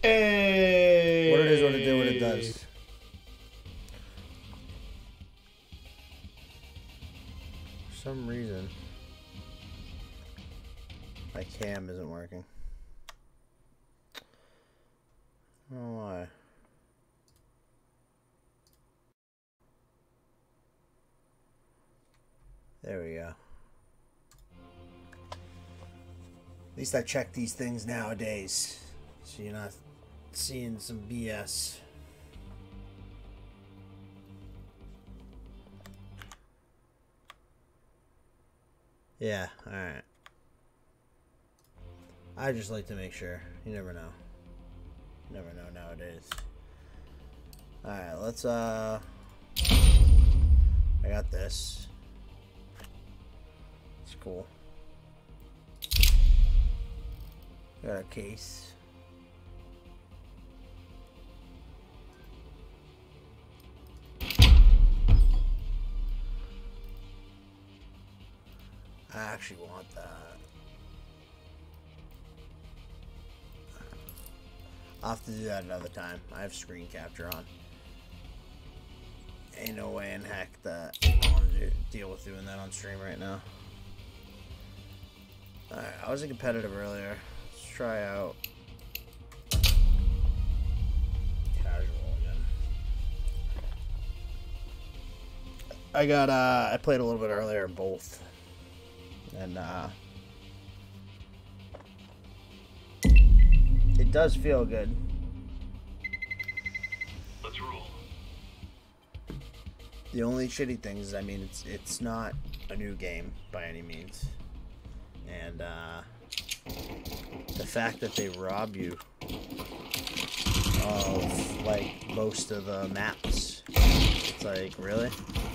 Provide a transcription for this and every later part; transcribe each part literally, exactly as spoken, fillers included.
Hey. What it is, what it do, what it does. For some reason, my cam isn't working. I don't know why. There we go. At least I check these things nowadays, so you're not seeing some B S. Yeah, alright. I just like to make sure. You never know. You never know nowadays. Alright, let's, uh... I got this. It's cool. Got a case. I actually want that. I'll have to do that another time. I have screen capture on. Ain't no way in heck that I want to do, deal with doing that on stream right now. Alright, I wasn't competitive earlier. Let's try out casual again. I got, uh, I played a little bit earlier both. And, uh, it does feel good. Let's roll. The only shitty thing is, I mean, it's it's not a new game by any means, and uh, the fact that they rob you of like most of the maps, it's like, really?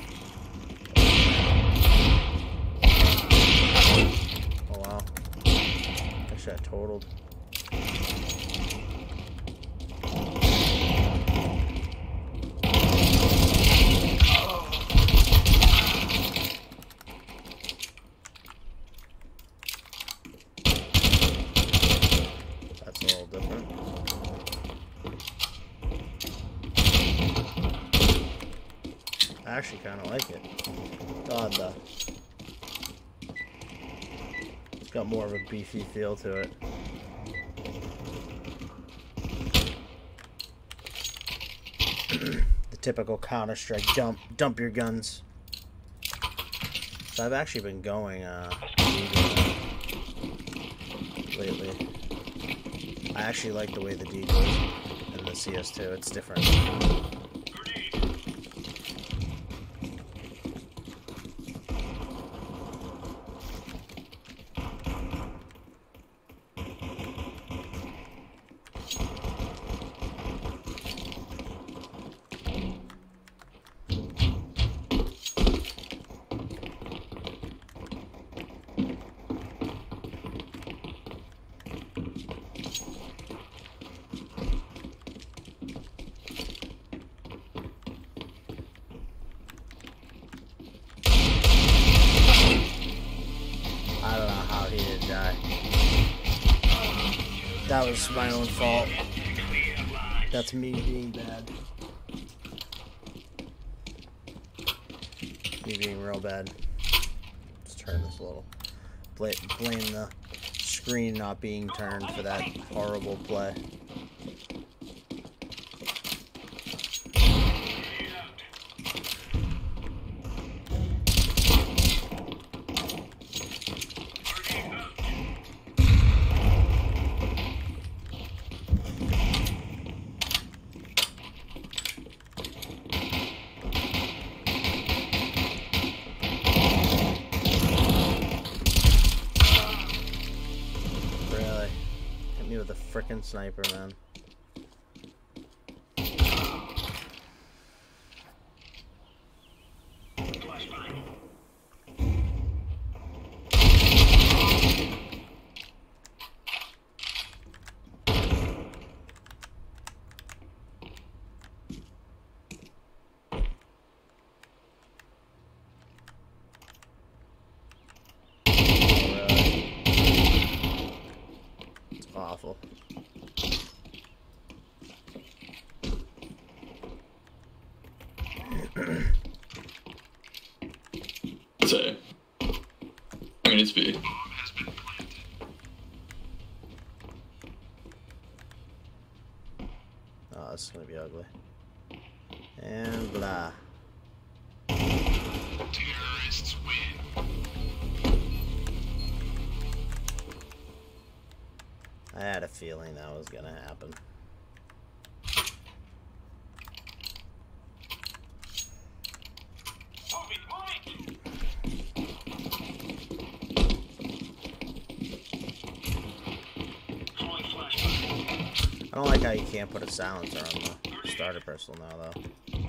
Oh wow, I should have totaled. That's a little different. I actually kind of like it. God, though. It's got more of a beefy feel to it. The typical Counter-Strike dump, dump your guns. So I've actually been going uh, lately. I actually like the way the D goes in the C S two. It's different. That was my own fault. That's me being bad. Me being real bad. Let's turn this a little. Blame, blame the screen not being turned for that horrible play. Frickin' sniper, man. Awful. I mean, it's B. Oh, this is gonna be ugly. And blah. Terrorists win. I had a feeling that was gonna happen. I don't like how you can't put a silencer on the starter pistol now, though.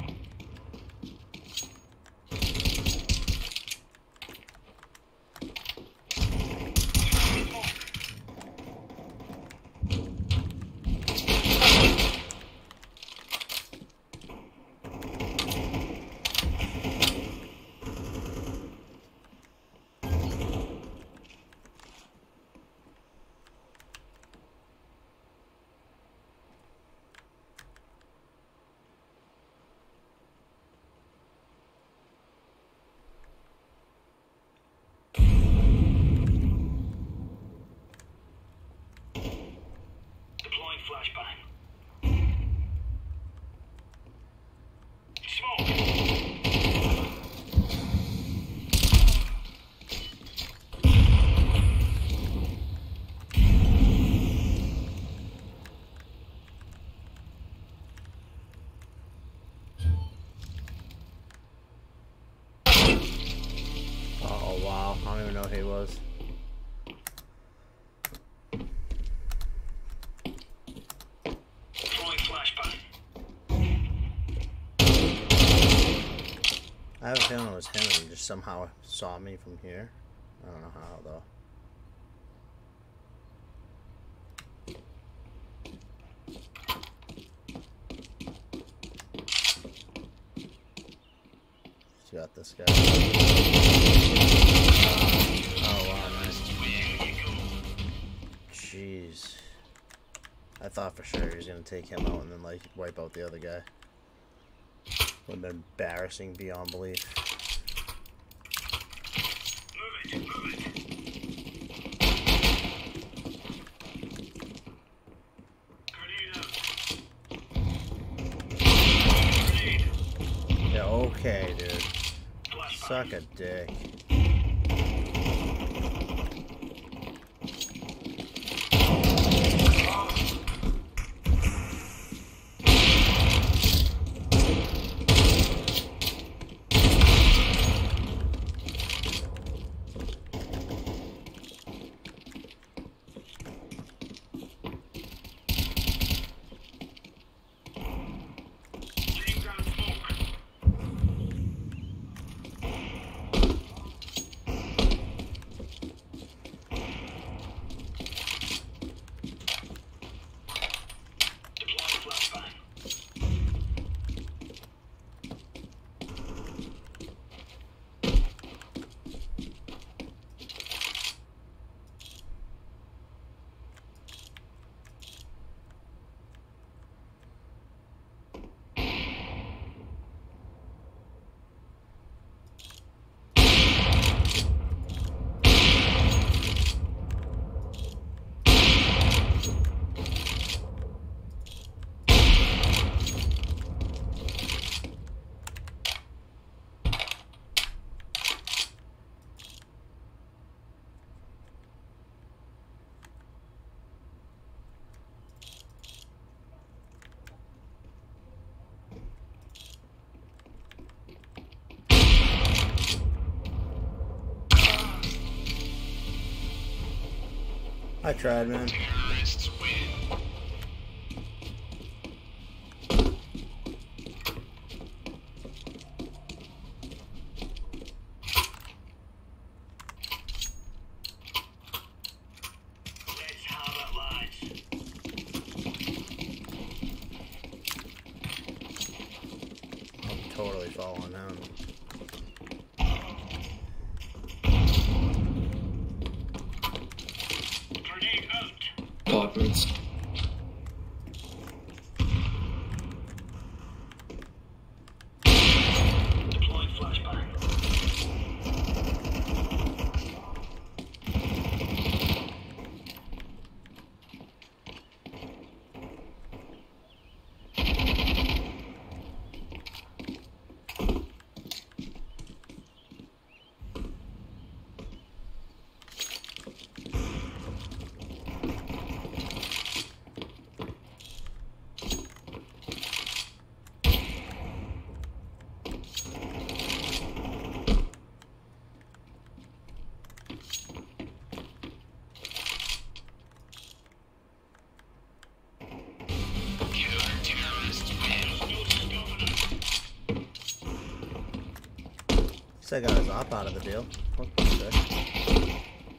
I don't even know who he was. I have a feeling it was him and he just somehow saw me from here. I don't know how, though. Just got this guy. Oh, wow, nice. Jeez. I thought for sure he was going to take him out and then, like, wipe out the other guy. Would have been embarrassing beyond belief. Move it, move it. Grenade out. Grenade. Yeah, okay, dude. Suck a dick. I tried, man. Terrorists win. Let's have it, lads. I'm totally following him. Grenade out. Apartments. Deploying flashbang. least I got his op out of the deal. That's good.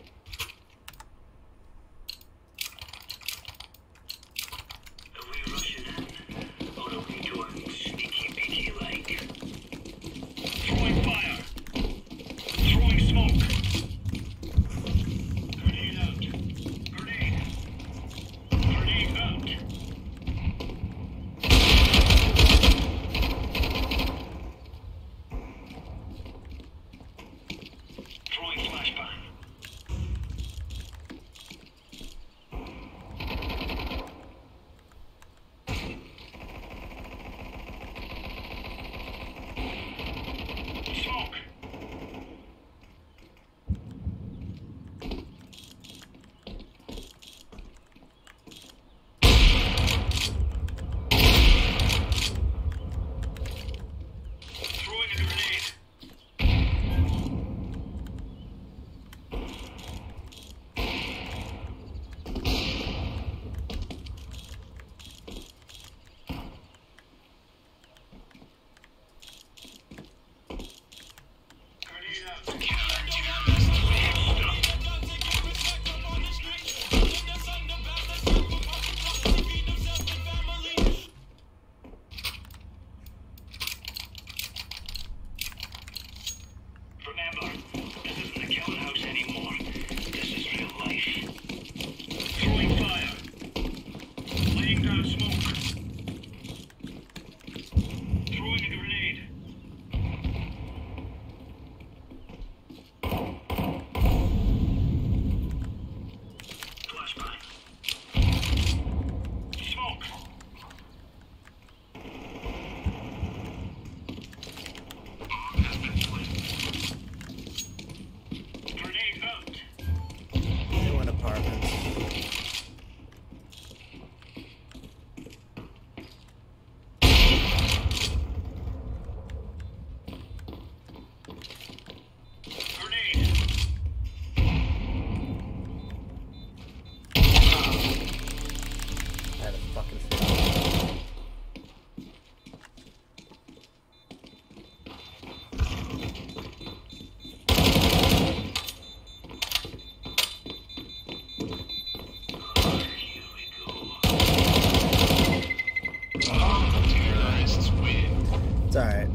It's alright.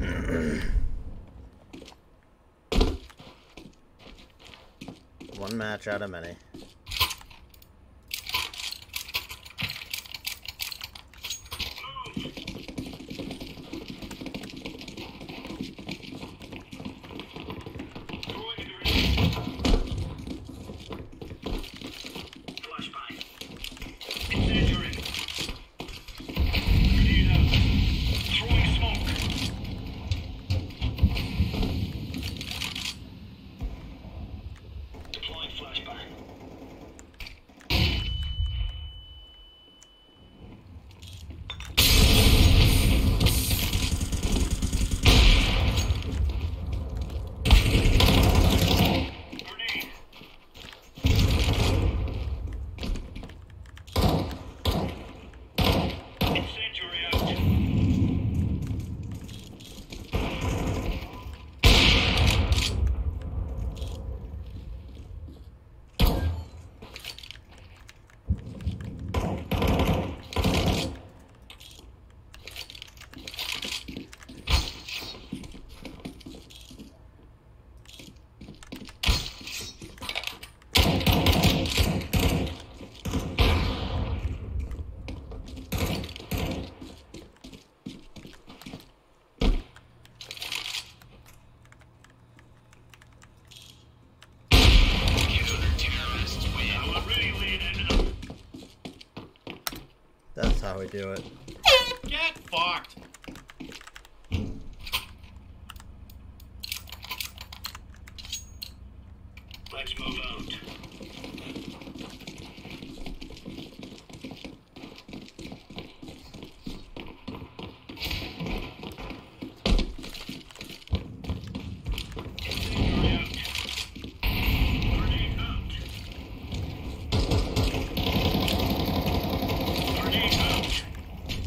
One match out of many. That's how we do it. Get fucked! Let's move out.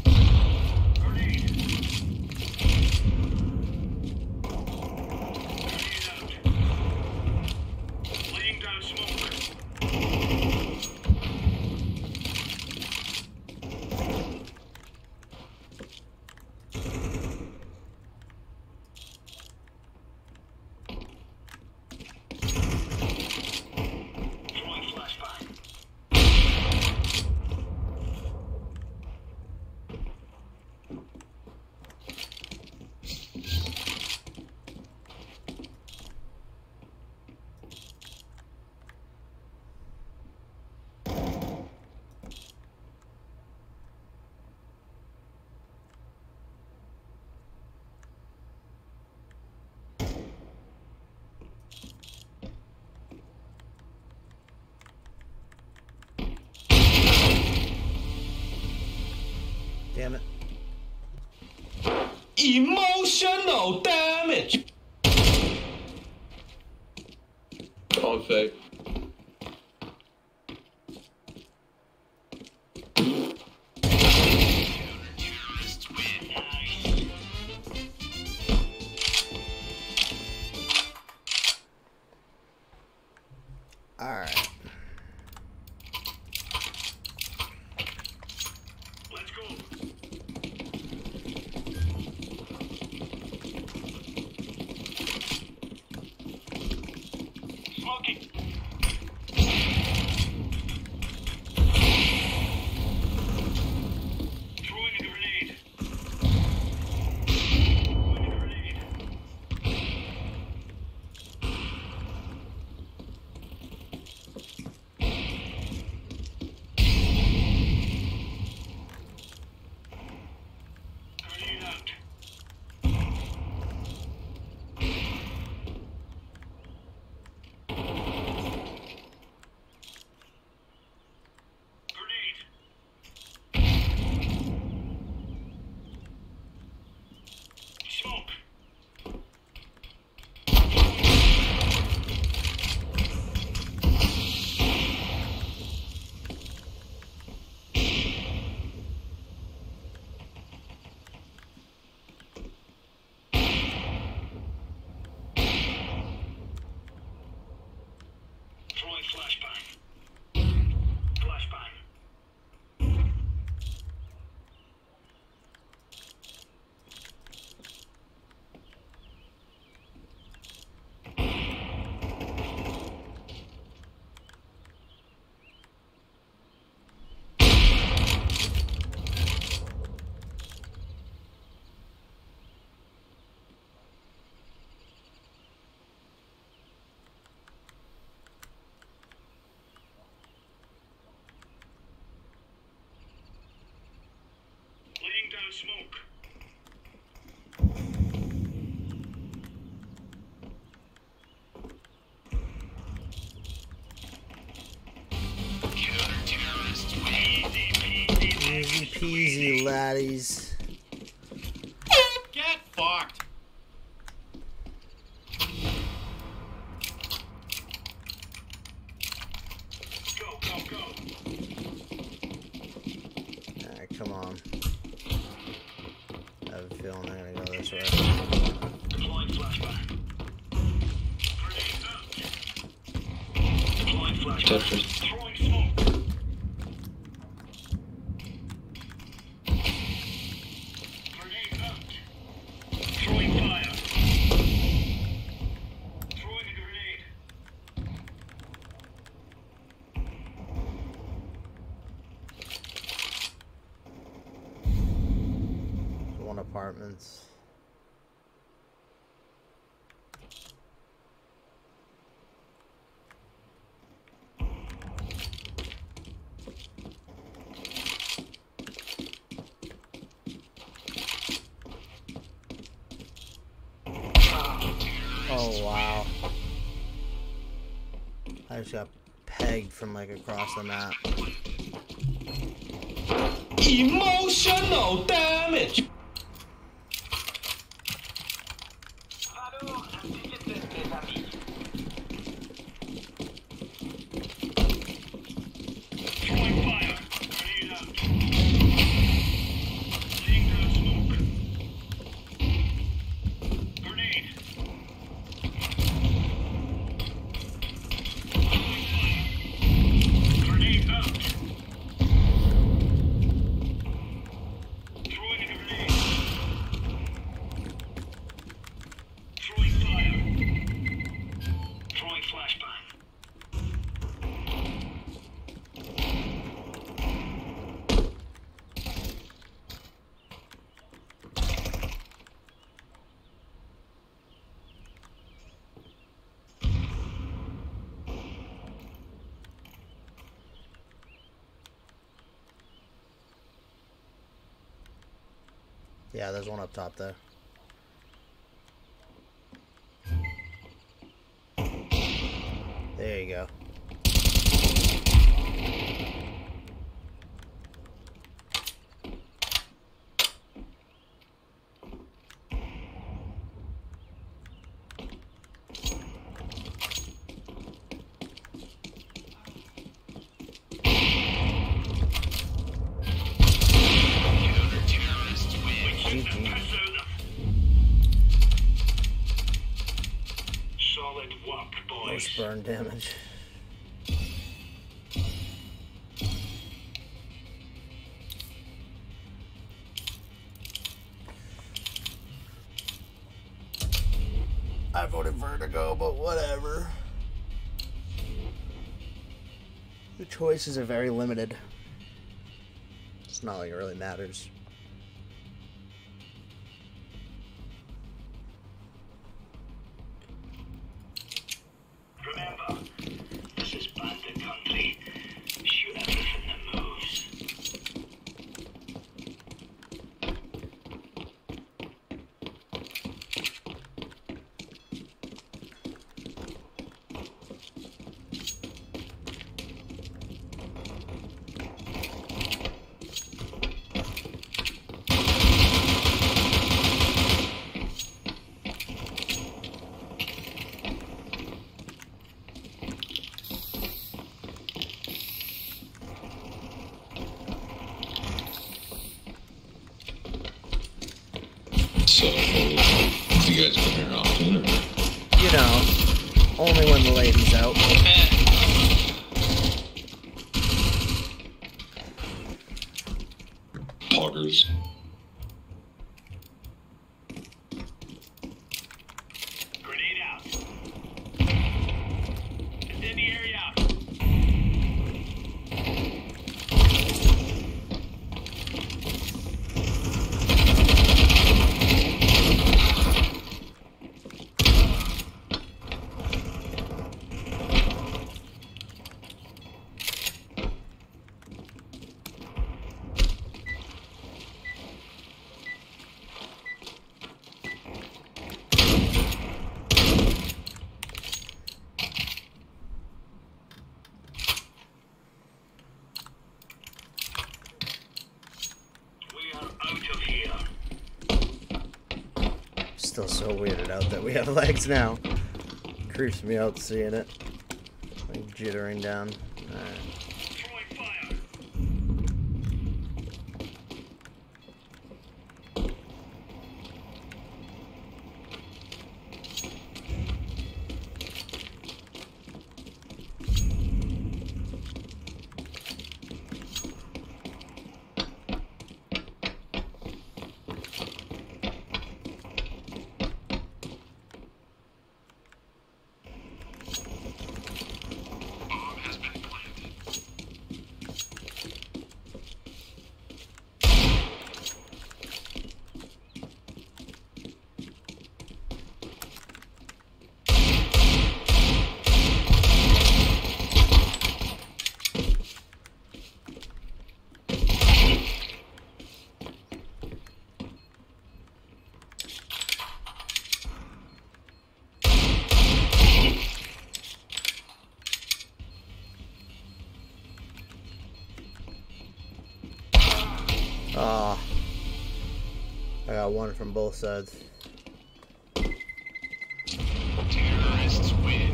Grenade Emotional damage. On fake. Terrorists win. Nice. All right. Let's go. Smoking. Throwing a grenade. Throwing a grenade. Grenade out. Grenade. Smoke. Throwing flashbang. Flashbang. Laying down smoke. Counter-terrorists win. Easy peasy. Easy peasy, laddies. Get fucked. Go, go, go. All right, come on. I have a feeling they're gonna go this way. Deploying flashbang. Grenade out. Deploying flashbang. Tetris. Throwing smoke. Grenade out. Throwing fire. Throwing a grenade. One apartments. Oh wow. I just got pegged from like across the map. Emotional damage. Throwing fire. Grenade out. Laying down smoke. Grenade. Grenade out. Throwing a grenade. Throwing fire. Throwing flashbang. Yeah, there's one up top there. There you go. burn damage. I voted Vertigo, but whatever. The choices are very limited. It's not like it really matters. Remember, this is bandit country. Shoot everything that moves. So, you guys come here often? Or? You know, only when the lady's out. Poggers. Grenade out. Incendiary out. Still so weirded out that we have legs now. Creeps me out seeing it. Like jittering down. Alright. Throwing fire. Ah, I got one from both sides. Terrorists win.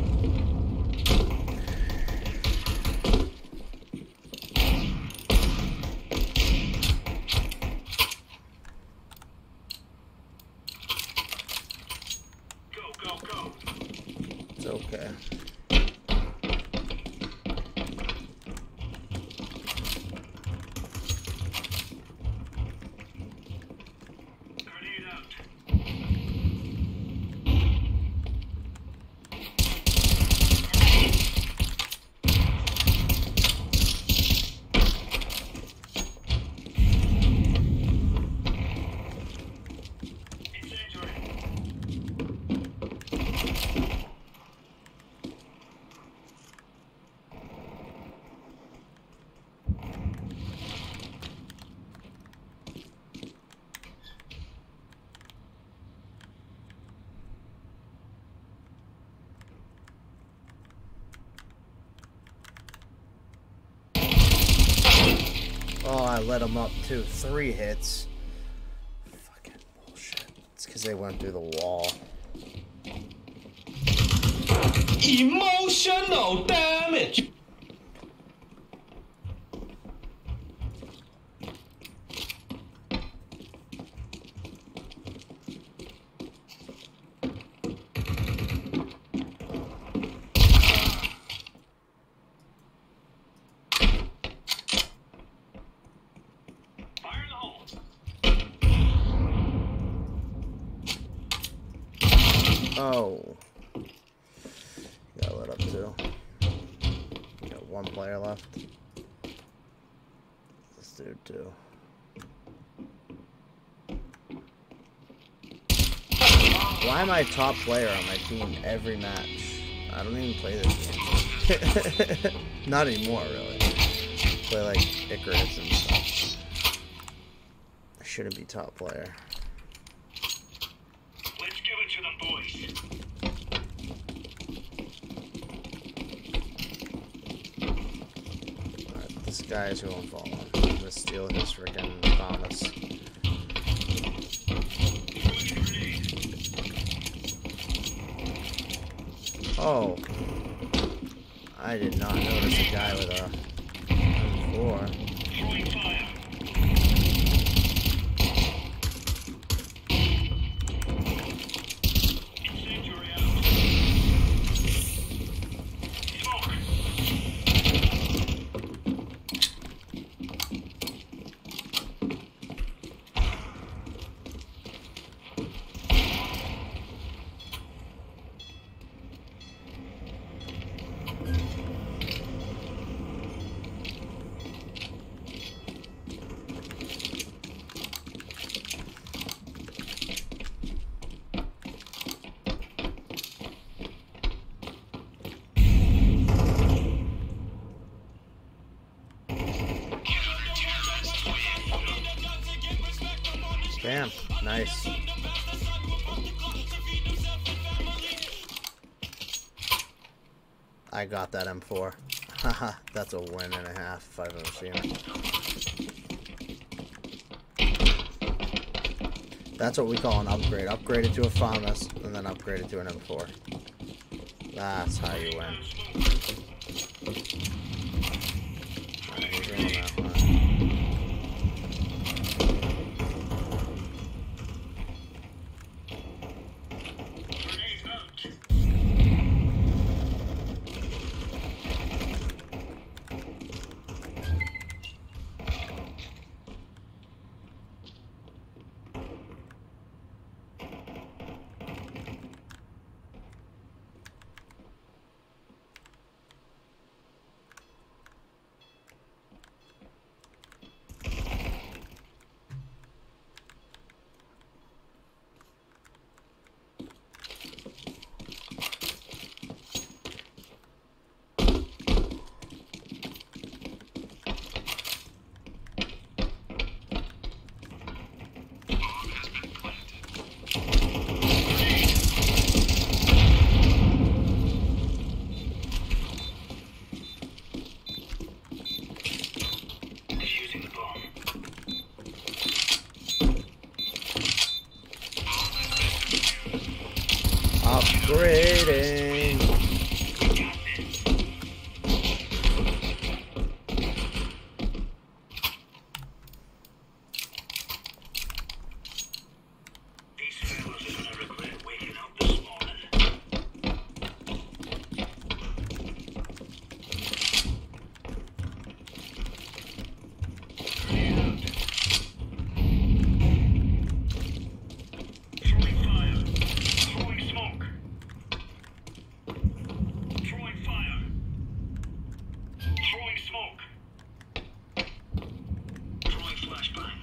Go, go, go. It's okay. Grenade out. Incendiary. Oh, I let him up too. Three hits. Fucking bullshit. It's because they went through the wall. Emotional damage. Oh. Got lit up too. Got one player left. This dude too. Why am I top player on my team every match? I don't even play this game. Not anymore, really. Play like Icarus and stuff. I shouldn't be top player. Let's give it to them, boys. Alright, this guy is who I'm following. I'm gonna steal his freaking Thomas. Oh. I did not notice a guy with a M four. Throwing fire. Incendiary out. Smoke. Damn, nice. I got that M four. Haha, that's a win and a half if I've ever seen it. That's what we call an upgrade. Upgrade it to a FAMAS and then upgrade it to an M four. That's how you win. Alright, he's running that one. Upgrading. These fellas are gonna regret waking up this morning. Throwing fire. Throwing smoke. Throwing fire. Throwing smoke. Throwing flashbang.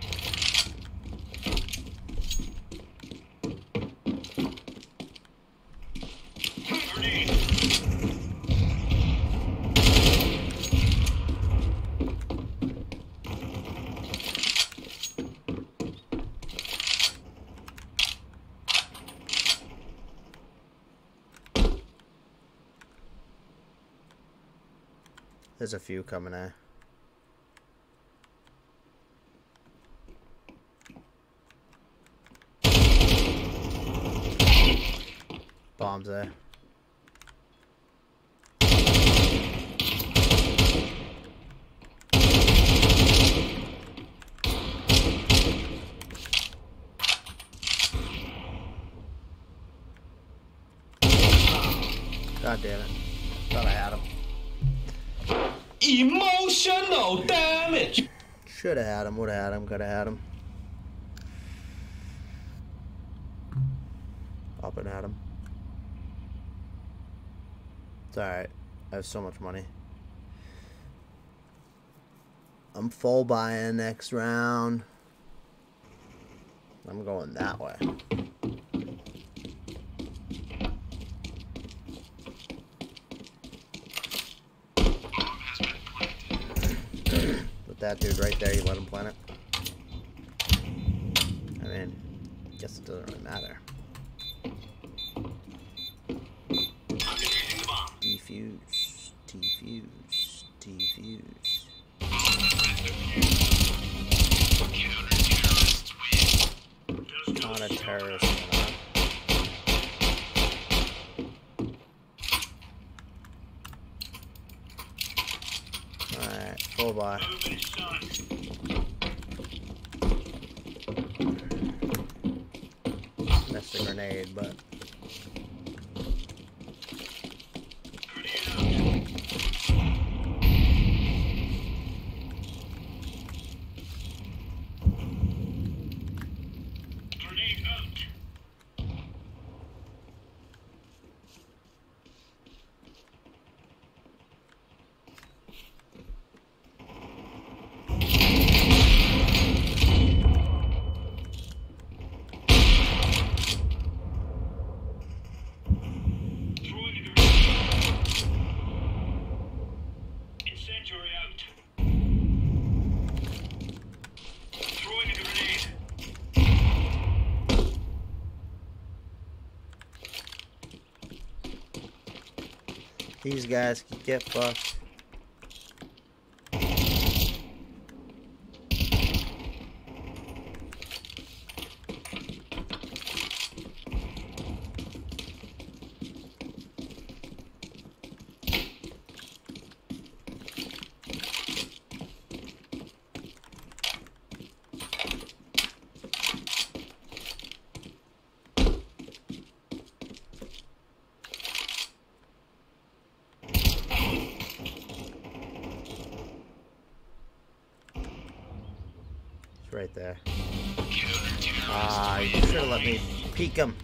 Grenade. There's a few coming in. Bombs there. God damn it. Thought I had him. Emotional damage. Should have had him, would have had him, could have had him. I'll dropping at him. It's alright. I have so much money. I'm full buying next round. I'm going that way. With that dude right there, you let him plant it. I mean, guess it doesn't really matter. Defuse, defuse, defuse. Counter terrorist. Alright, full buy. Missed a grenade, but. These guys can get fucked. Right there. Ah, you should have let me peek him.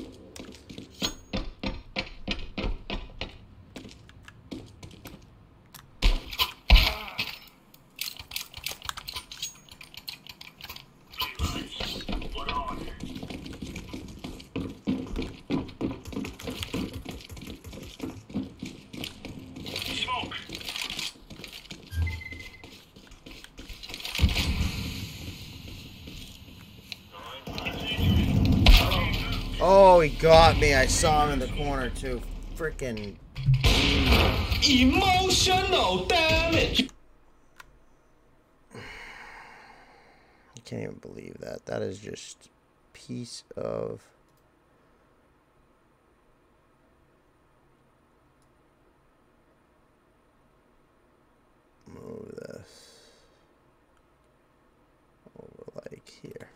Oh, he got me. I saw him in the corner, too. Freaking. Emotional damage. I can't even believe that. That is just piece of. Move this over like here.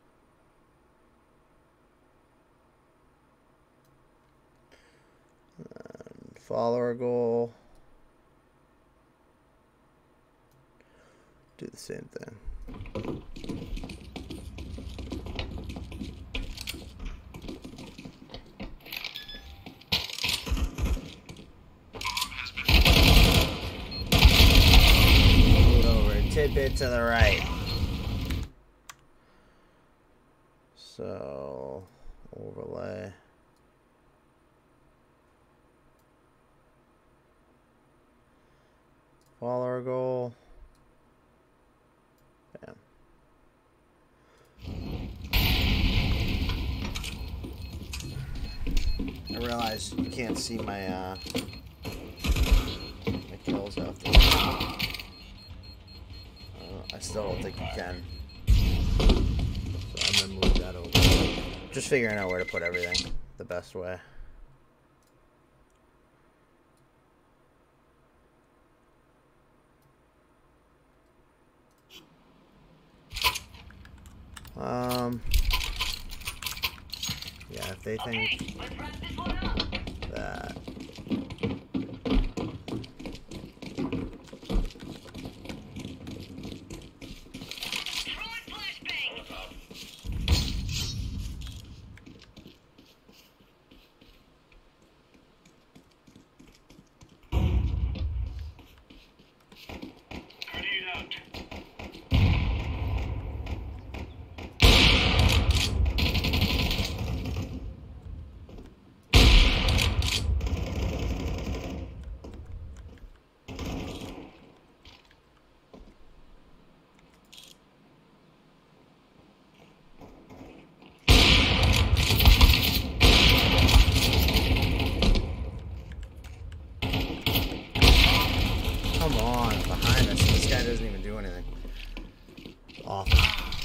And follower goal. Do the same thing. Move over a tidbit to the right. So overlay. Follower goal. Bam. I realize you can't see my uh my kills after. Uh, I still don't think you can. So I'm gonna move that over. Just figuring out where to put everything the best way. Um, yeah, if they think that. Come on, behind us. This guy doesn't even do anything. Awful.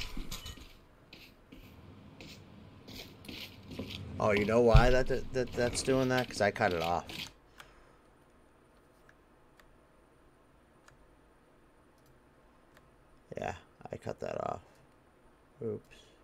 Oh, you know why that, that that's doing that? Because I cut it off. Yeah, I cut that off. Oops.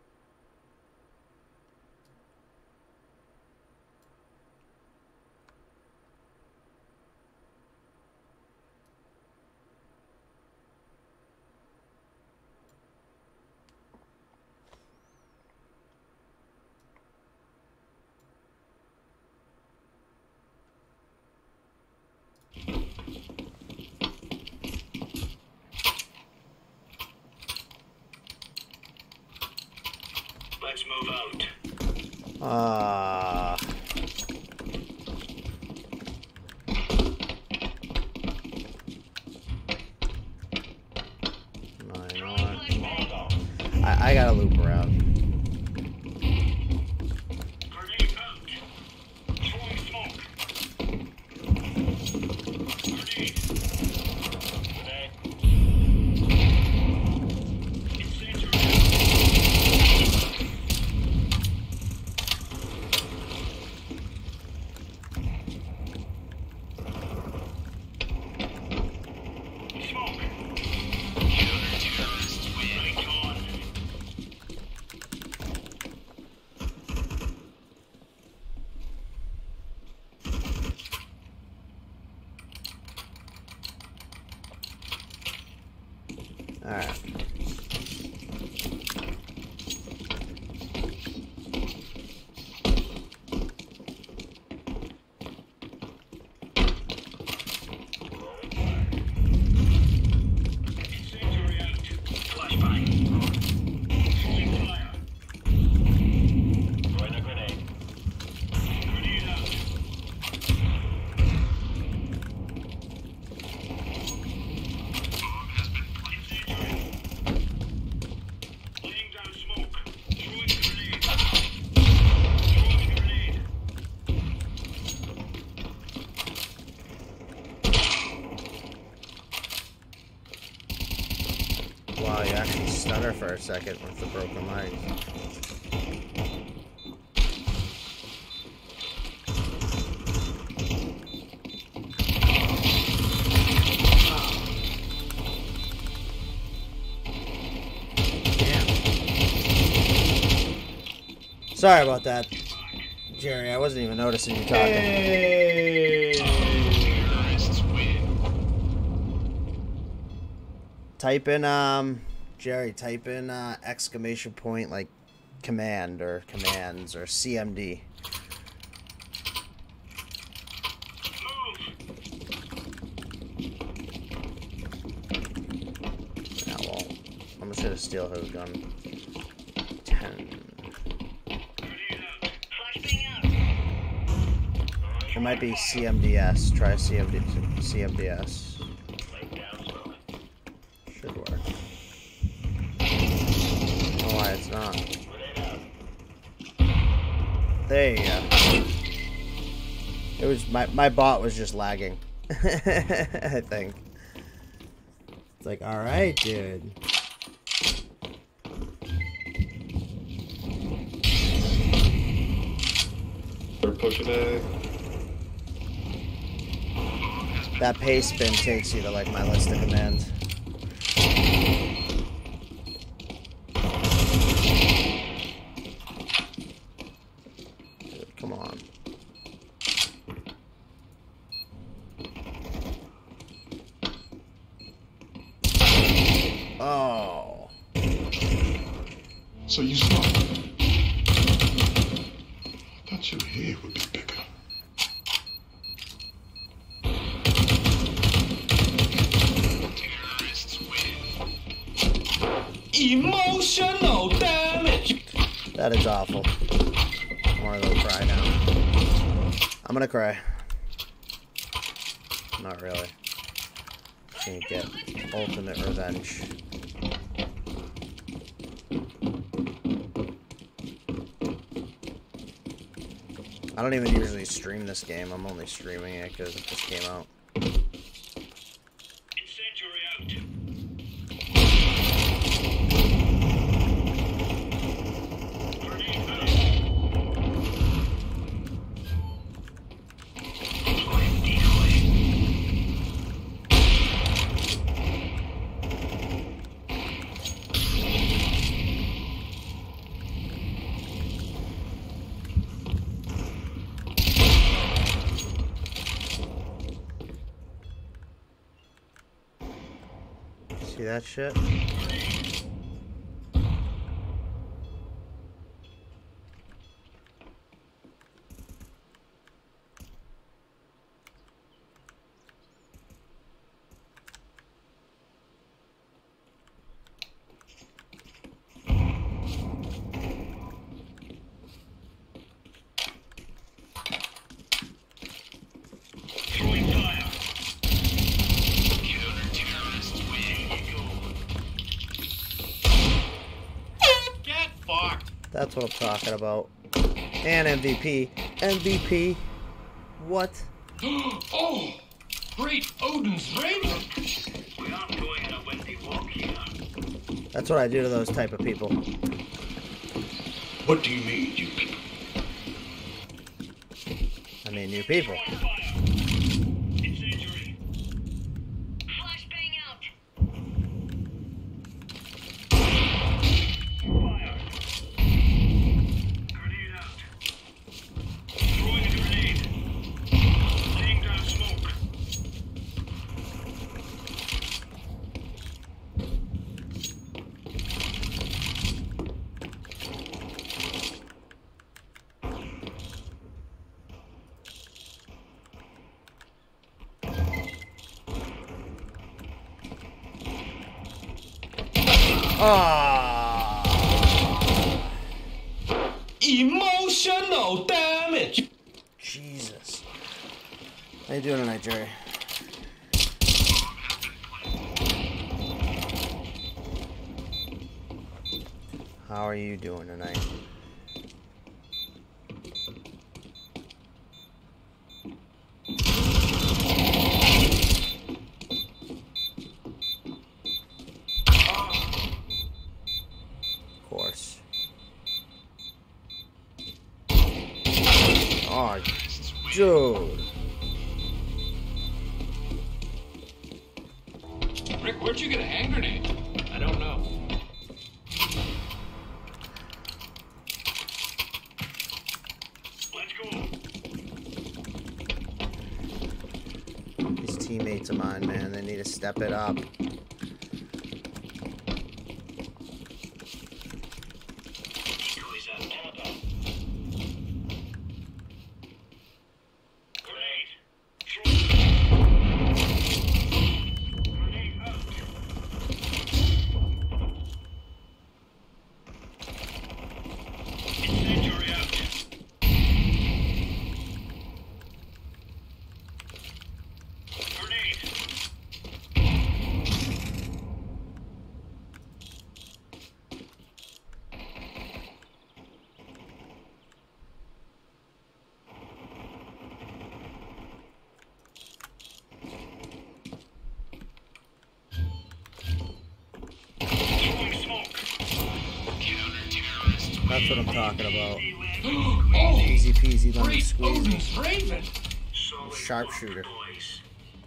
Let's move out. Ah. Nine on. I I gotta loop around. Grenade out. Throwing smoke. Grenade. Grenade. Incendiary. Smoke. Counter-terrorists win. Right on. All right. Incendiary out. Flashbang. Throwing fire. Throwing a grenade. Grenade out. Bomb has been planted. Incendiary. Laying down smoke. Throwing grenade. Throwing grenade. Wow, you actually stutter for a second with the broken leg. Damn. Sorry about that, Jerry. I wasn't even noticing you talking. Terrorists win. Type in, um, Jerry, type in uh, exclamation point like command or commands or C M D. Move. Yeah, well, I'm just gonna steal his gun. Ten. Grenade out. Flashbang out. It might be C M D S. Try C M D C M D S. Laying down smoke. Should work. Oh, why it's not? Grenade out. There you go. It was my my bot was just lagging. I think. It's like, all right, dude. They're pushing it. That pace spin takes you to like my list of commands. Dude, come on. Oh. So you smart. I thought your head would be bigger. Terrorists win. Emotional damage. That is awful. I want to go cry now. I'm gonna cry. Not really. Can't get ultimate revenge. I don't even usually stream this game. I'm only streaming it because it just came out. See that shit? That's what I'm talking about. And M V P. M V P. What? Oh, great Odin's raven. We aren't going on a windy walk here. That's what I do to those type of people. What do you mean, you people? I mean, new people. Incendiary. Flashbang out. Fire. Grenade out. Throwing a grenade. Laying down smoke. Ah! Emotional damage. Jesus. How you doing tonight, Jerry? How are you doing tonight? Of course. Oh, dude. Rick, where'd you get a hand grenade? I don't know. Let's go. These teammates of mine, man, they need to step it up. Decoys out. Grenade. Throw. Grenade out. Incendiary out. Grenade. Throwing smoke. That's what I'm talking about. Oh, Easy peasy, lemon great squeezy. Odin's raven. Solid Sharpshooter. work, boys.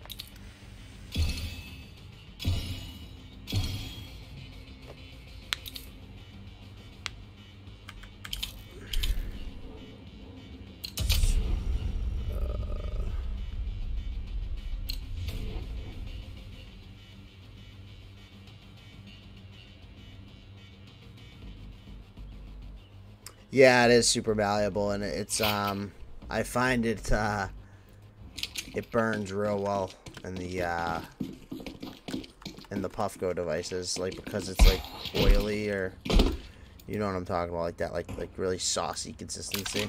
Yeah, it is super valuable, and it's um, I find it uh, it burns real well in the uh, in the Puffco devices, like because it's like oily or you know what I'm talking about, like that, like like really saucy consistency.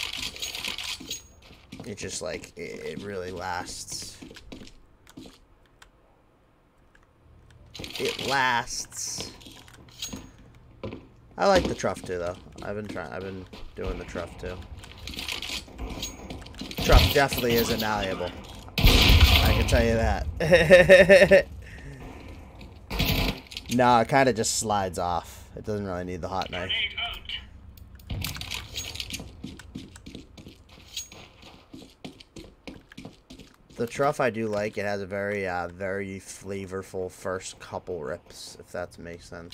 It just like it, it really lasts. It lasts. I like the truff too, though. I've been trying. I've been doing the truff too. Truff definitely isn't malleable. I can tell you that. No, it kind of just slides off. It doesn't really need the hot knife. Grenade out. The truff I do like. It has a very, uh, very flavorful first couple rips, if that makes sense.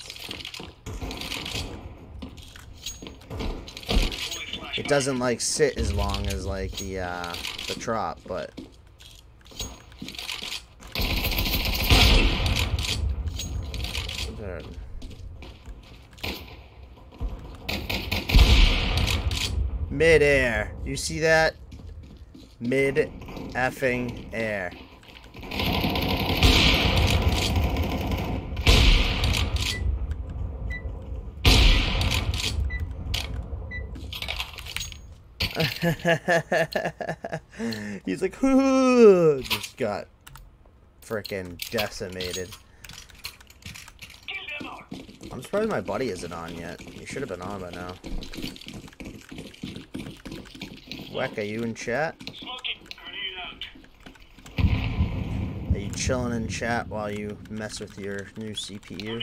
It doesn't like sit as long as like the uh, the trop, but Third. Mid-air. You see that? Mid-effing air. He's like, whoo, just got frickin' decimated. I'm surprised my buddy isn't on yet. He should have been on by now. Weck, are you in chat? Are you chilling in chat while you mess with your new C P U?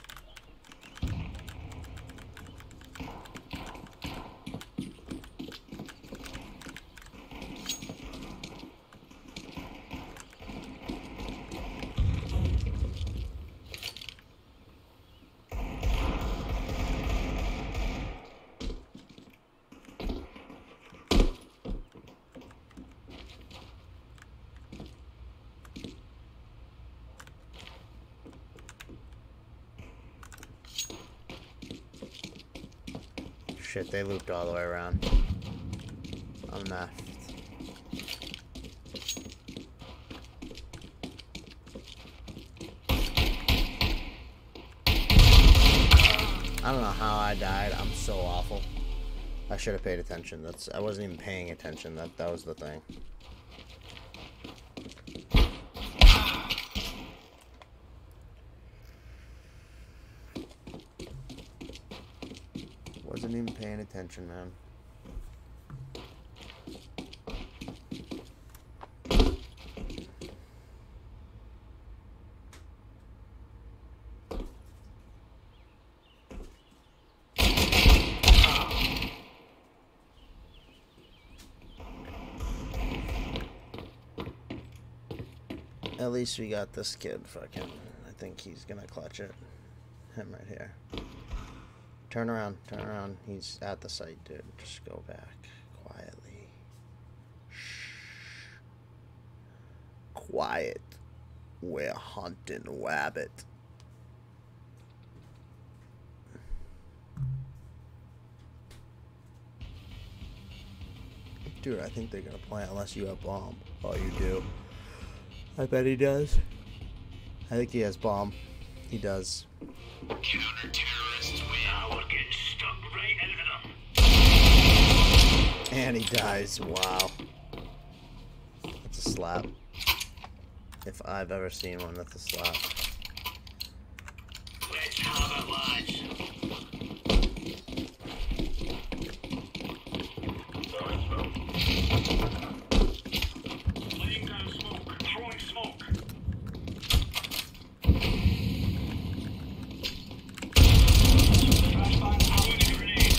Shit, they looped all the way around. I'm left. I don't know how I died. I'm so awful. I should have paid attention. That's I wasn't even paying attention. That that was the thing. Wasn't even paying attention, man. At least we got this kid fucking. I think he's gonna clutch it. Him right here. Turn around, turn around. He's at the site, dude. Just go back quietly. Shh. Quiet. We're hunting wabbit. Dude, I think they're gonna plant unless you have bomb. Oh, you do. I bet he does. I think he has bomb. He does. Counter-terrorists win. Now we're getting stuck right into them. And he dies. Wow. That's a slap. If I've ever seen one, that's a slap. Let's have it, lads. Laying down smoke. Throwing smoke. Flashbang. Throwing a grenade.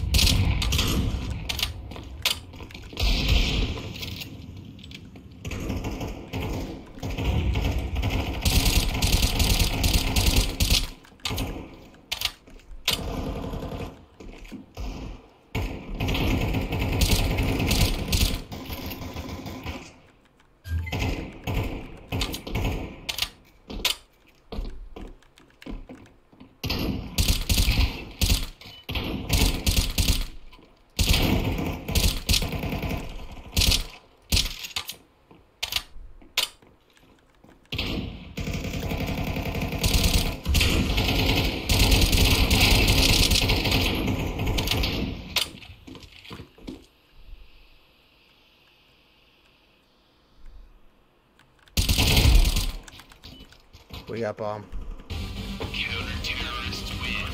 We got bomb. Counter-terrorists win.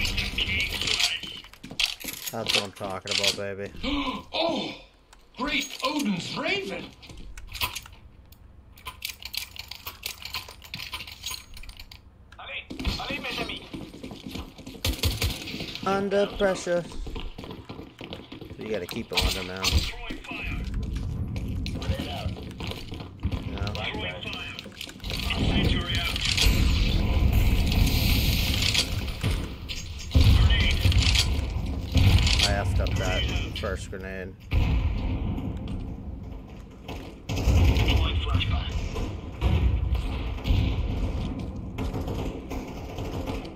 That's what I'm talking about, baby. Oh, great Odin's Raven. Allez, allez, mes amis. Under pressure. You gotta keep him under now. Throwing fire. No. Throwing fire. Incendiary out. Grenade. I effed up that first grenade. Deploying flashbang.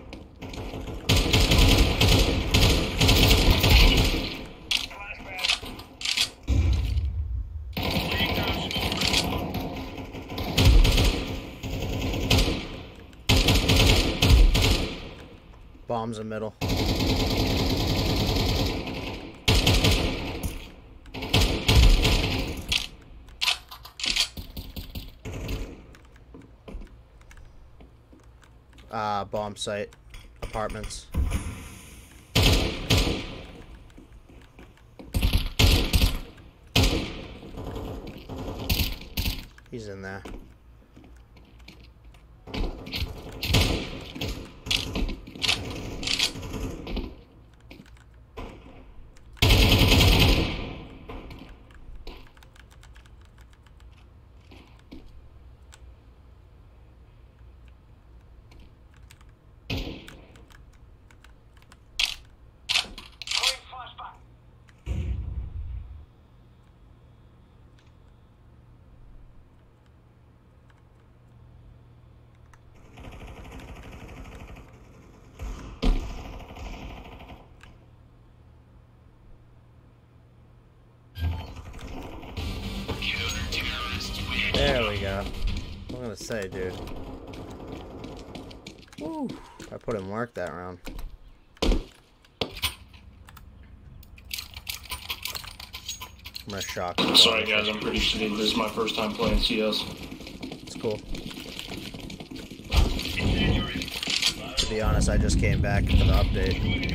Bombs in middle. Uh, bomb site. Apartments. He's in there. There we go. I'm gonna say, dude. Woo. I put in work that round. I'm gonna shock. Sorry guys, I'm pretty shitty. This is my first time playing C S. It's cool. To be honest, I just came back for the update.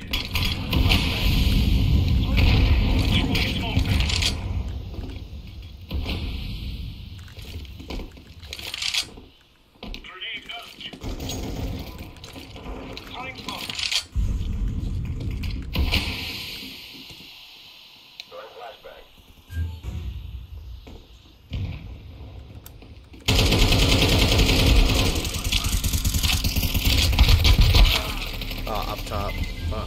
Oh, up top. Fuck.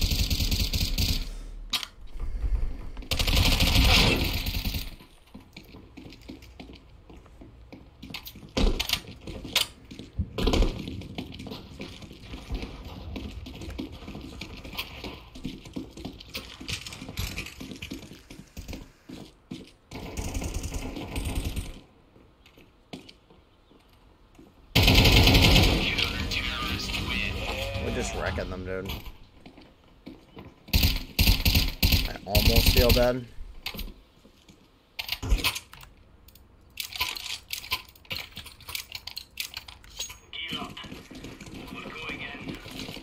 Just wrecking them, dude. I almost feel bad. Gear up. We're going in.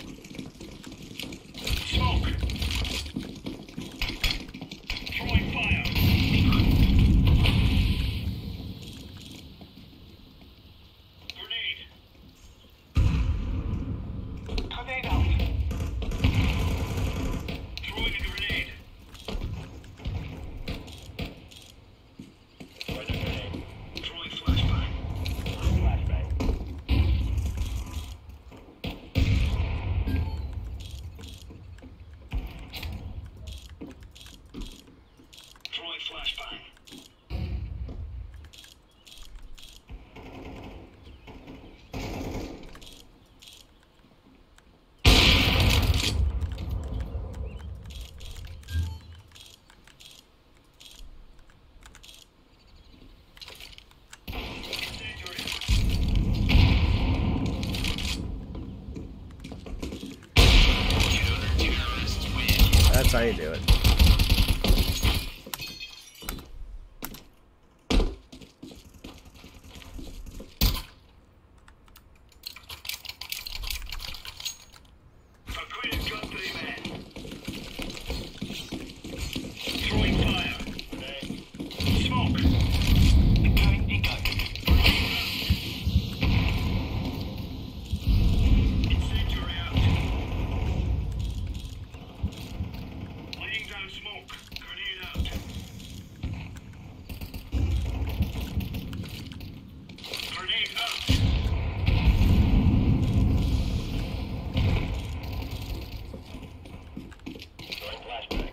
Smoke. Throwing fire. Grenade. Grenade out. Throwing a grenade. Throwing a grenade. Throwing flashbang. Flashbang. Throwing flashbang. That's how you do it. Acquainted countryman. Throwing fire. Smoke. Carrying decoy. Incendiary out. Laying down smoke. Grenade out. Grenade out. Throwing flashbang.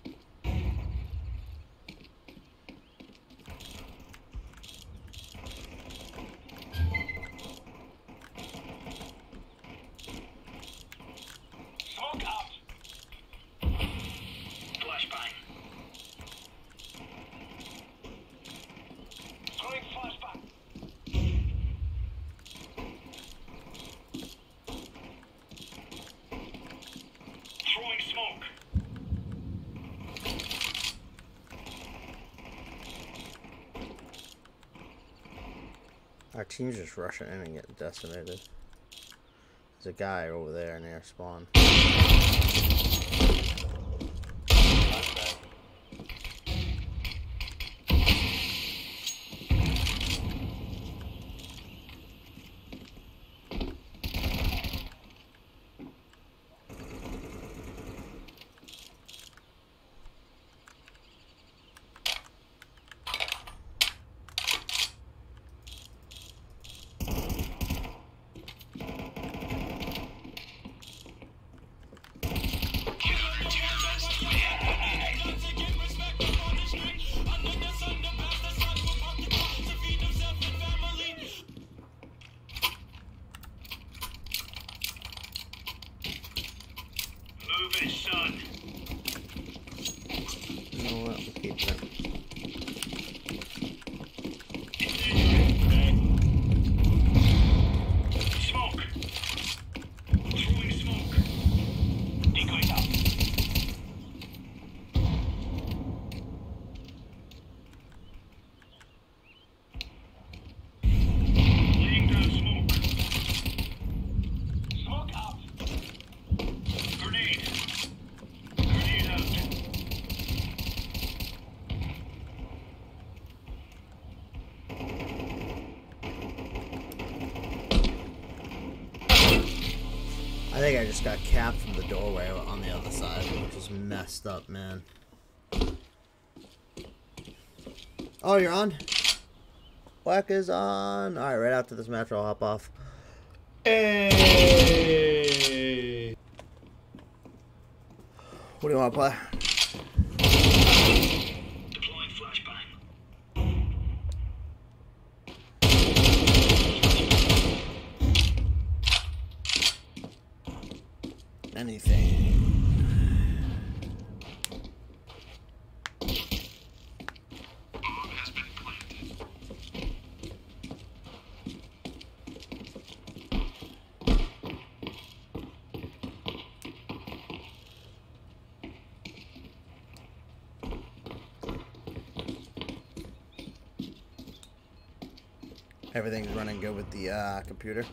Smoke out. Flashbang. Throwing flashbang. Our team's just rushing in and getting decimated. There's a guy over there near spawn. Move it, son. You know what? We'll keep them. Smoke. Throwing smoke. Decoys out. Laying down smoke. Smoke out. Grenade. Grenade out. I think I just got capped from the doorway on the other side, which is messed up, man. Oh, you're on? Black is on. Alright, right after this match, I'll hop off. Hey! What do you want to play? Deploying flashbang. Anything. Bomb has been planted. Everything's running good with the uh, computer.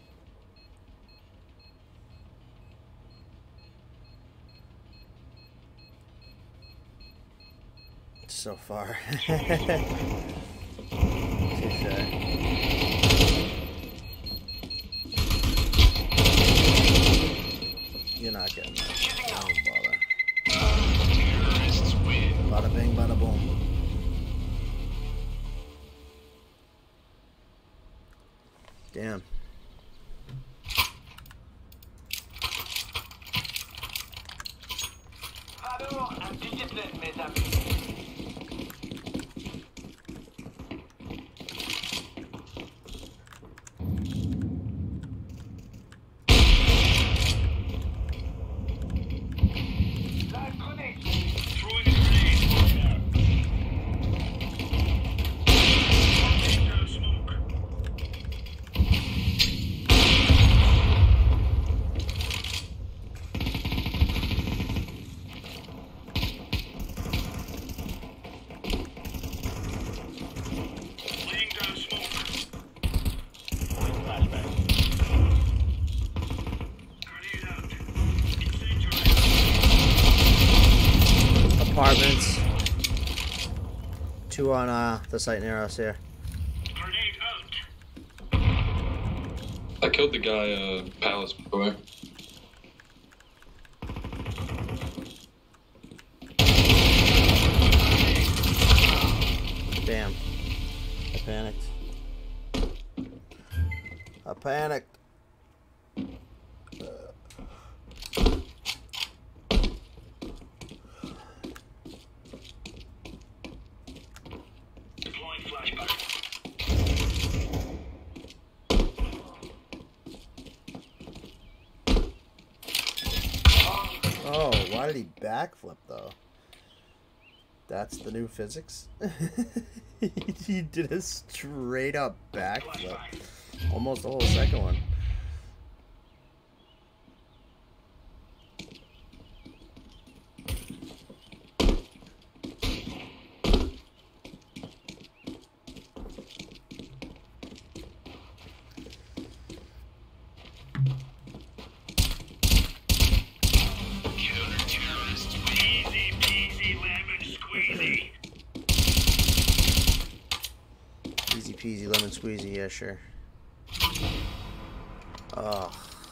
So far. Touché. You're not getting that. Don't bother. Terrorists win. Bada bing, bada boom. Damn. Valeur and discipline, mes amis. Live grenade. Throwing a grenade. Laying down smoke. Laying down smoke. Grenade out. Incendiary. Apartments. Two on uh, the site near us here. Grenade out. I killed the guy, uh, Palace before. Damn. I panicked. I panicked. Deploying flashbang. Oh, why did he backflip though? That's the new physics? He did a straight up backflip. Almost the whole second one. Easy lemon squeezy, yeah, sure. Oh.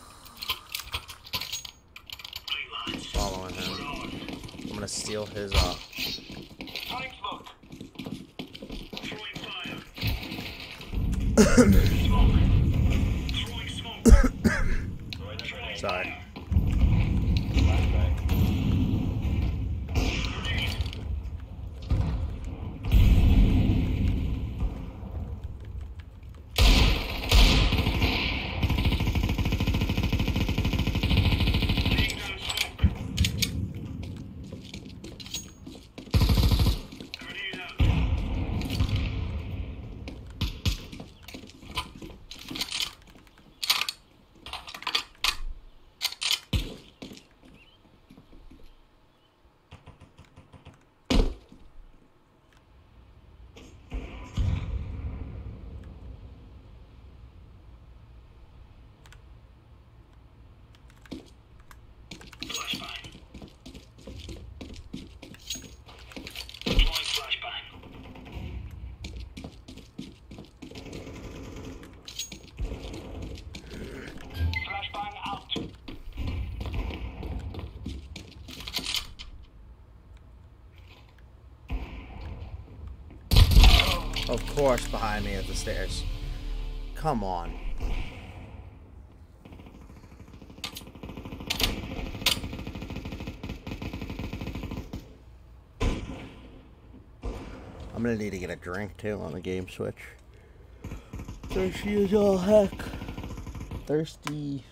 Following him. I'm gonna steal his, uh... Throwing smoke. Throwing fire. Smoke. Throwing smoke. Sorry. Of course, behind me at the stairs. Come on. I'm gonna need to get a drink too on the game switch. Thirsty as all heck. Thirsty.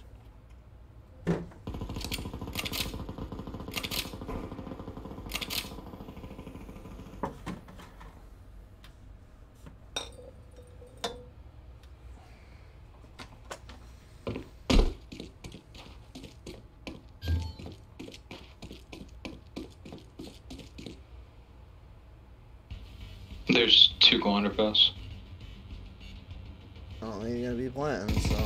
There's two go underpass. I don't think you're gonna be planting, so.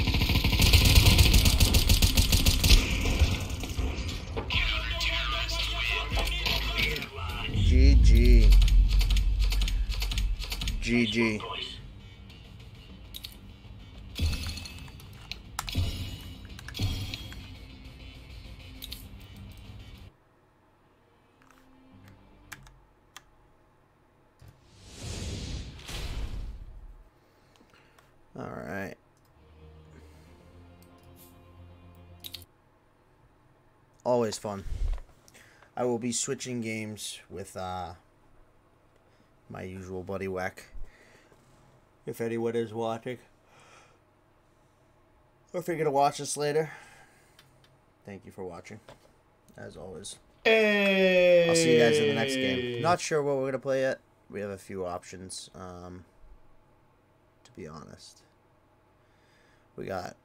G G. G G. All right. Always fun. I will be switching games with uh, my usual buddy Weck. If anyone is watching. Or if you're going to watch this later. Thank you for watching. As always. Hey. I'll see you guys in the next game. Not sure what we're going to play yet. We have a few options. Um... To be honest, we got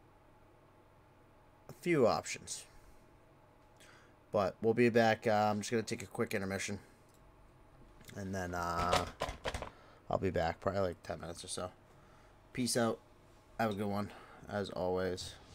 a few options, but we'll be back. uh, I'm just gonna take a quick intermission and then uh, I'll be back probably like ten minutes or so. Peace out, have a good one as always.